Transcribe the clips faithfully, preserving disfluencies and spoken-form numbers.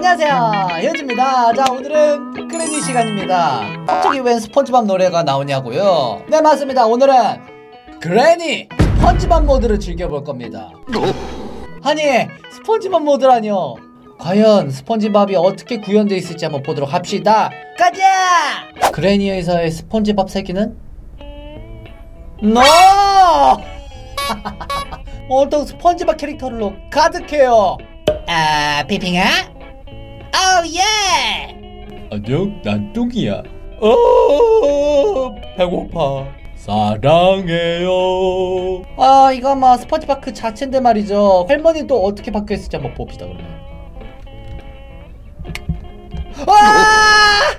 안녕하세요, 현지입니다. 자, 오늘은 그래니 시간입니다. 갑자기 웬 스펀지밥 노래가 나오냐고요? 네, 맞습니다. 오늘은 그래니 스펀지밥 모드를 즐겨볼 겁니다. 아니, 스펀지밥 모드라뇨? 과연 스펀지밥이 어떻게 구현되어 있을지 한번 보도록 합시다. 가자! 그래니에서의 스펀지밥 세기는 NO! 온통 스펀지밥 캐릭터로 가득해요. 아, 피핑아? 오, 예! 안녕, 난 뚱이야. 어, 배고파. 사랑해요. 아, 이거 뭐 스펀지밥 그 자체인데 말이죠. 할머니 또 어떻게 바뀌었을지 한번 봅시다, 그러면. 와!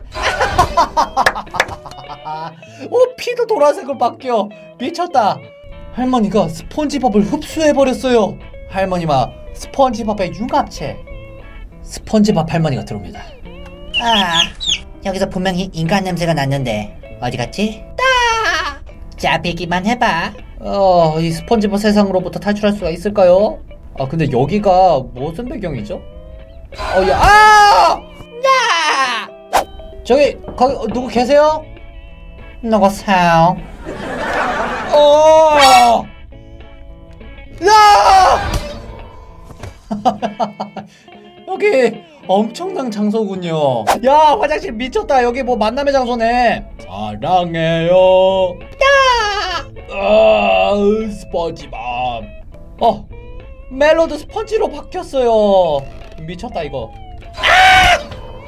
오, 피도 보라색으로 바뀌어. 미쳤다. 할머니가 스펀지밥을 흡수해버렸어요. 할머니와 스펀지밥의 융합체, 스펀지밥 할머니가 들어옵니다. 아, 여기서 분명히 인간 냄새가 났는데 어디 갔지? 따! 잡히기만 해봐. 어, 이 스펀지밥 세상으로부터 탈출할 수가 있을까요? 아, 근데 여기가 무슨 배경이죠? 어, 야, 아! 야! 저기, 거기, 어, 누구 계세요? 누구세요? 어! 야! 여기 엄청난 장소군요. 야, 화장실 미쳤다. 여기 뭐 만남의 장소네. 사랑해요. 야! 아, 스펀지밥. 어, 멜로드 스펀지로 바뀌었어요. 미쳤다 이거. 아!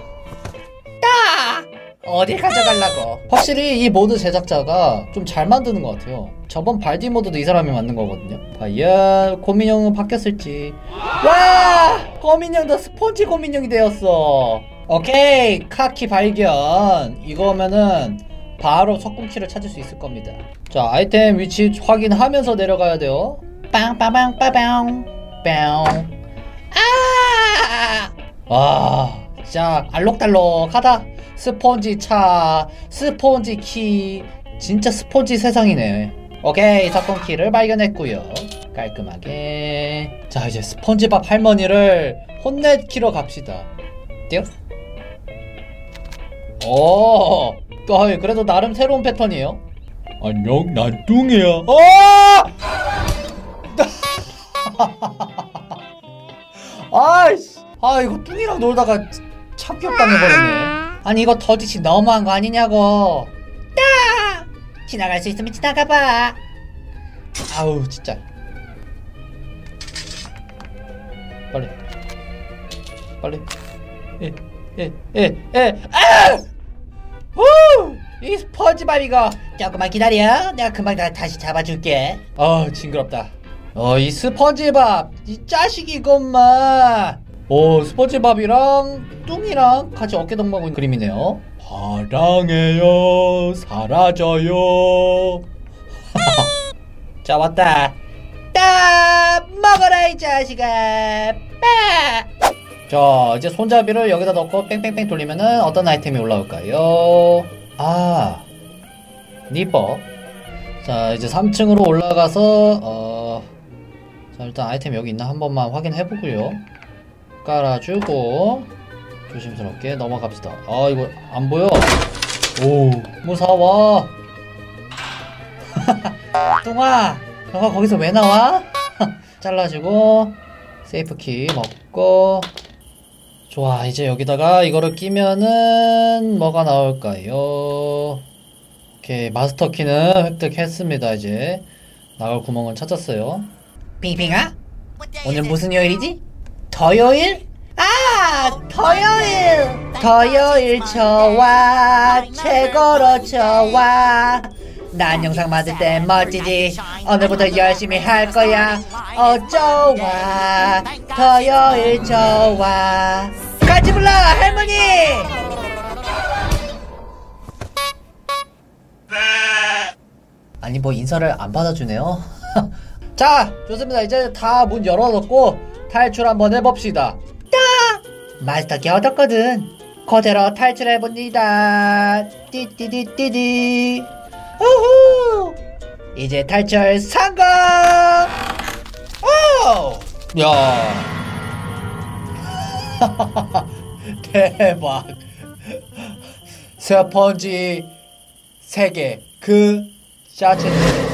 야! 어딜 가져가려고. 확실히 이 모드 제작자가 좀 잘 만드는 것 같아요. 저번 발디 모드도 이 사람이 만든 거거든요. 과연 고민형은 바뀌었을지. 와! 고민형도 스펀지 고민형이 되었어. 오케이, 카키 발견. 이거면은 바로 석궁키를 찾을 수 있을 겁니다. 자, 아이템 위치 확인하면서 내려가야 돼요. 빵빵빵빵빵 빵. 아! 와, 진짜 알록달록하다. 스펀지 차, 스펀지 키, 진짜 스펀지 세상이네. 오케이, 석궁키를 발견했고요. 깔끔하게. 자, 이제 스펀지밥 할머니를 혼내키러 갑시다. 띠요? 오, 어, 그래도 나름 새로운 패턴이에요. 안녕, 난 뚱이야. 어! 아이씨, 아, 이거 뚱이랑 놀다가 참교육당해버렸네. 아니, 이거 더짓이 너무한 거 아니냐고. 따! 지나갈 수 있으면 지나가봐. 아우, 진짜. 빨리 빨리. 에, 에, 에, 에, 아! 후! 이 스펀지밥이가 조금만 기다려. 내가 금방 다, 다시 잡아줄게. 어, 징그럽다. 어, 이 스펀지밥 이 자식 이것만. 오, 스펀지밥이랑 뚱이랑 같이 어깨동무하고 있는 그림이네요. 사랑해요. 사라져요. 자, 왔다. 따! 먹어라 이 자식아. 빠! 자, 이제 손잡이를 여기다 넣고 뺑뺑뺑 돌리면은 어떤 아이템이 올라올까요? 아, 니퍼. 자, 이제 삼 층으로 올라가서 어... 자, 일단 아이템 여기 있나 한 번만 확인해보고요. 깔아주고 조심스럽게 넘어갑시다. 아, 이거 안 보여. 오, 무서워. 뚱아, 너가 거기서 왜 나와? 잘라주고 세이프키 먹고. 좋아, 이제 여기다가 이거를 끼면은 뭐가 나올까요? 오케이, 마스터키는 획득했습니다. 이제 나갈 구멍을 찾았어요. 핑핑아? 오늘 무슨 요일이지? 토요일? 아, 토요일! 토요일 좋아, 최고로 좋아. 난 영상 만들 때 멋지지. 오늘부터 열심히 할 거야. 어, 좋아, 토요일 좋아. 같이 불러, 할머니! 아니, 뭐 인사를 안 받아주네요. 자, 좋습니다. 이제 다 문 열어놓고 탈출 한번 해봅시다. 따! 마스터키 얻었거든. 그대로 탈출해봅니다. 띠띠띠띠띠. 우후! 이제 탈출 성공! 오! 야. 대박. 스펀지 세 개. 그 샤체